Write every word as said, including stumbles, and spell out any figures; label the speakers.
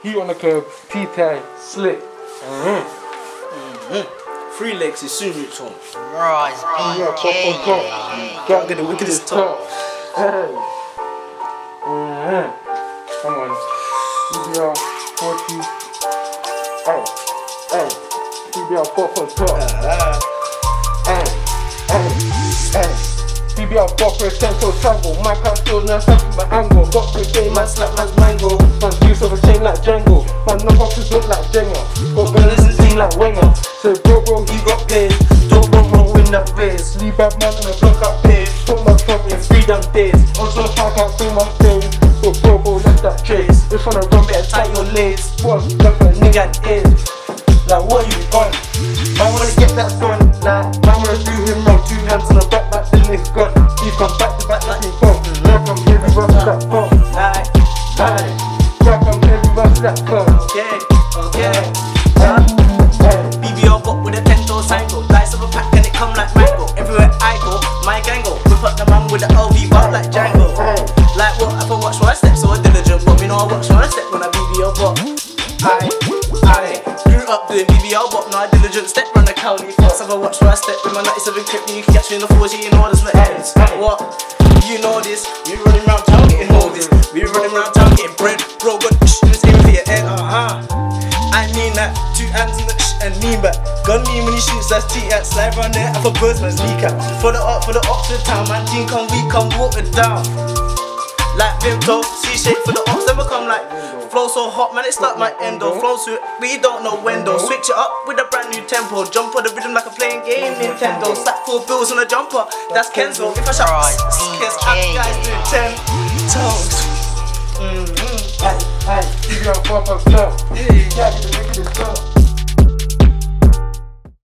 Speaker 1: Heat on the curb, T-tie, slick. Mm-hmm.
Speaker 2: Mm-hmm. Three legs is Sumito.
Speaker 3: Right, okay.
Speaker 2: Can't get the wickedest top.
Speaker 1: Hey. Mm-hmm. Come on. B B R forty. Hey. Hey. B B R four for top. Hey. Hey. Hey. B B R four for ten so tango. My car still not something my angle. Got the game, man slap man's mango. Man's use of a chain like Django. Man knock off his look like Jenga. Got gunners and team like Wenger. So bro bro he got paid. Don't run wrong win that race. Leave bad man on the block up paid. Put my front in three damn days. Also I can't feel my thing. But bro bro left that trace. If wanna run better tight your legs. What left a nigga in. Like what you on? Man wanna get that done. Like man wanna do him wrong. Two hands on the back like the nigga gone. You come back to back like he gone. Like I'm heavy rush that pump.
Speaker 2: Like,
Speaker 1: Like like I'm heavy rush that pump.
Speaker 2: okay, okay. B B R bot with a ten door single. Dice of a pack and it come like mango. Everywhere I go, my gang go. Whip up the man with the L V bar like Django. Like what? I watch my step so diligent, but me know I watch my step when I B B R bot. I, I grew up doing B B R bot, now I diligent step run the county. First I watch my step with my ninety-seven clip. You can catch me in the four G, you know what it's like. What? You know this? We running around town getting all this. We running around town getting bread. Bro, got shh, just aiming for your head. Uh huh. I mean that. Two hands in the shh and lean back. Gun me when he shoots, that's T-at. Slide round there, and for birds, man's leak out. For the up, for the ops of the town, man, team come, we come, walk it down. Like Vimto, C-shape for the ops, never come like. Flow so hot, man, it's like my endo. Flow so we don't know when though. Switch it up with a brand new tempo. Jump on the rhythm like a playing game, Nintendo. Stack four bills on a jumper, that's Kenzo. If I shout, kiss, guys do ten toes.
Speaker 1: Mm-hmm. Hey, hey, B B R four for top. Yeah, get the wickedest top.